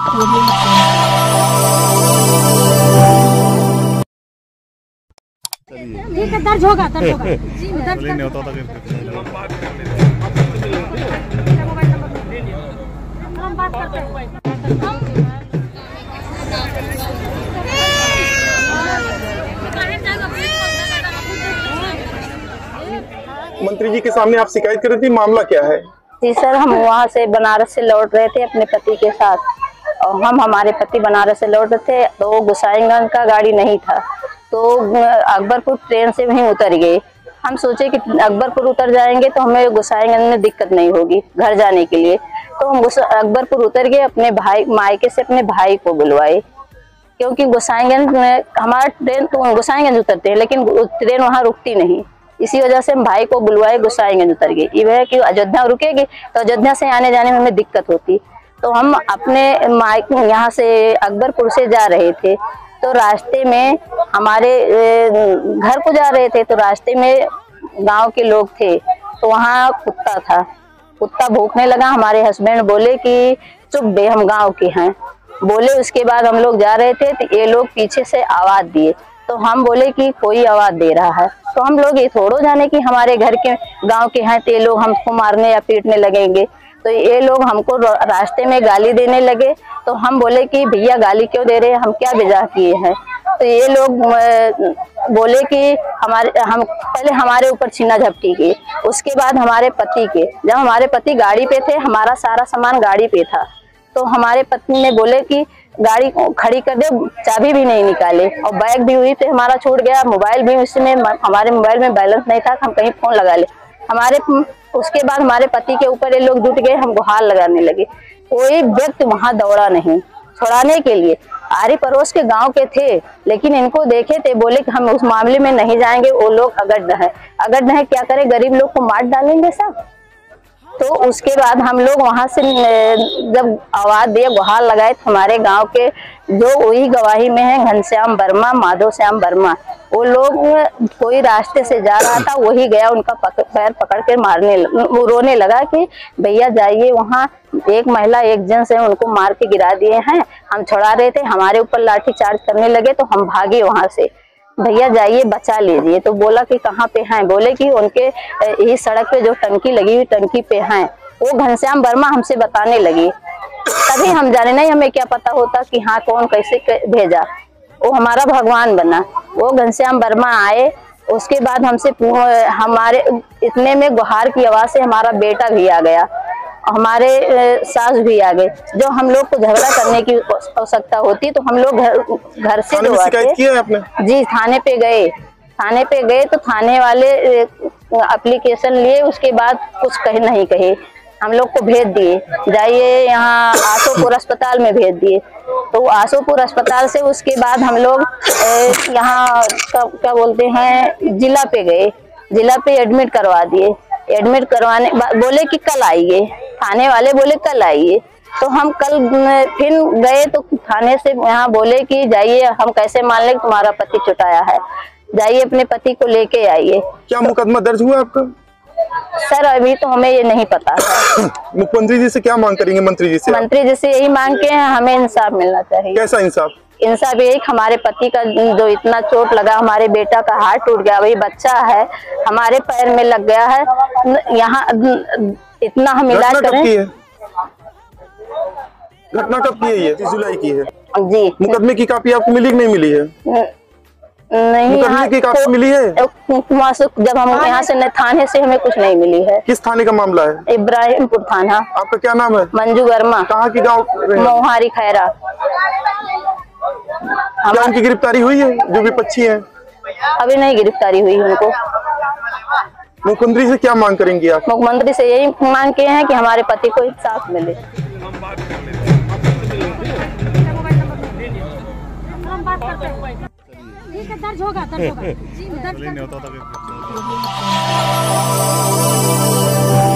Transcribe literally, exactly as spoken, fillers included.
ठीक है, दर्ज होगा दर्ज होगा दर्ज नहीं होता था। हम बात करते हैं। मंत्री जी के सामने आप शिकायत कर रही थी, मामला क्या है? जी सर, हम वहाँ से बनारस से लौट रहे थे अपने पति के साथ और हम हमारे पति बनारस से लौट रहे थे तो गोसाईगंज का गाड़ी नहीं था तो अकबरपुर ट्रेन से वहीं उतर गए। हम सोचे कि अकबरपुर उतर जाएंगे तो हमें गोसाईगंज में दिक्कत नहीं होगी घर जाने के लिए, तो हम अकबरपुर उतर गए। अपने भाई मायके से अपने भाई को बुलवाए क्योंकि गोसाईगंज में हमारा ट्रेन तो गोसाईगंज उतरते हैं लेकिन ट्रेन वहाँ रुकती नहीं, इसी वजह से हम भाई को बुलवाए गोसाईगंज उतर गए। ये है कि अयोध्या रुकेगी तो अयोध्या से आने जाने में हमें दिक्कत होती, तो हम अपने मायके यहाँ से अकबरपुर से जा रहे थे तो रास्ते में हमारे घर को जा रहे थे तो रास्ते में गांव के लोग थे तो वहाँ कुत्ता था, कुत्ता भौंकने लगा। हमारे हस्बैंड बोले कि चुप बे, हम गांव के हैं बोले। उसके बाद हम लोग जा रहे थे तो ये लोग पीछे से आवाज दिए तो हम बोले कि कोई आवाज दे रहा है, तो हम लोग ये थोड़ो जाने कि हमारे घर के गांव के हैं तो ये लोग हमको मारने या पीटने लगेंगे, तो ये लोग हमको रास्ते में गाली देने लगे। तो हम बोले कि भैया गाली क्यों दे रहे हैं, हम क्या बेजा किए हैं? तो ये लोग बोले कि हमारे हम पहले हमारे ऊपर छीना झपटी की, उसके बाद हमारे पति के। जब हमारे पति गाड़ी पे थे, हमारा सारा सामान गाड़ी पे था, तो हमारे पत्नी ने बोले कि गाड़ी खड़ी कर दे, चाबी भी नहीं निकाले और बैग भी हुई तो हमारा छूट गया, मोबाइल भी उसमें, हमारे मोबाइल में बैलेंस नहीं था, हम कहीं फोन लगा ले हमारे। उसके बाद हमारे पति के ऊपर ये लोग जुट गए, हम गुहार लगाने लगे। कोई व्यक्ति वहां दौड़ा नहीं छुड़ाने के लिए, आरी पड़ोस के गांव के थे लेकिन इनको देखे थे, बोले कि हम उस मामले में नहीं जाएंगे, वो लोग अगड़ है अगड़ है क्या करे, गरीब लोग को मार डालेंगे सब। तो उसके बाद हम लोग वहां से जब आवाज दिए गुहार लगाए तो हमारे गांव के जो वही गवाही में है घनश्याम वर्मा, माधव श्याम वर्मा, वो लोग कोई रास्ते से जा रहा था वही गया, उनका पक, पैर पकड़ के मारने वो रोने लगा कि भैया जाइए, वहाँ एक महिला एक जेंट्स है उनको मार के गिरा दिए हैं, हम छुड़ा रहे थे, हमारे ऊपर लाठी चार्ज करने लगे तो हम भागे वहां से, भैया जाइए बचा लीजिए। तो बोला कि कहाँ पे हैं, बोले कि उनके यही सड़क पे जो टंकी लगी हुई टंकी पे हैं। वो घनश्याम वर्मा हमसे बताने लगी, तभी हम जाने, नहीं हमें क्या पता होता कि हाँ कौन कैसे भेजा, वो हमारा भगवान बना। वो घनश्याम वर्मा आए, उसके बाद हमसे हमारे इतने में गुहार की आवाज से हमारा बेटा भी आ गया, हमारे सास भी आ गए। जो हम लोग को झगड़ा करने की आवश्यकता होती तो हम लोग घर घर से जो आते जी थाने पे गए, थाने पे गए तो थाने वाले एप्लीकेशन लिए, उसके बाद कुछ कहे नहीं कहे, हम लोग को भेज दिए, जाइए यहाँ आशोपुर अस्पताल में भेज दिए। तो आशोपुर अस्पताल से उसके बाद हम लोग यहाँ क्या बोलते हैं जिला पे गए, जिला पे एडमिट करवा दिए। एडमिट करवाने बोले कि कल आइए, थाने वाले बोले कल आइए, तो हम कल फिर गए तो थाने से यहाँ बोले कि जाइए, हम कैसे मान लें तुम्हारा पति चुटाया है, जाइए अपने पति को लेके आइए। क्या मुकदमा दर्ज हुआ आपका? सर अभी तो हमें ये नहीं पता है। मुख्यमंत्री जी से क्या मांग करेंगे? मंत्री जी से मंत्री जी से यही मांग के हमें इंसाफ मिलना चाहिए। कैसा इंसाफ? इंसाफ यही, हमारे पति का जो इतना चोट लगा, हमारे बेटा का हाथ टूट गया, वही बच्चा है हमारे पैर में लग गया है, यहाँ इतना हम इलाज करें। घटना कब की है? ये तीस जुलाई की है जी। मुकदमे की कॉपी आपको मिली कि नहीं मिली है? नहीं, मुकदमे की कॉपी मिली है? जब हम यहाँ से थाने से हमें कुछ नहीं मिली है। किस थाने का मामला है? इब्राहिमपुर थाना। आपका क्या नाम है? मंजू वर्मा। कहाँ की गाँव? मोहारी खैरा। क्या उनकी गिरफ्तारी हुई है जो विपक्षी है? अभी नहीं गिरफ्तारी हुई उनको। मुख्यमंत्री से क्या मांग करेंगी आप? मुख्यमंत्री से यही मांग किए हैं कि हमारे पति को इंसाफ मिले। ठीक है, दर्ज होगा दर्ज होगा दर्ज नहीं होता था।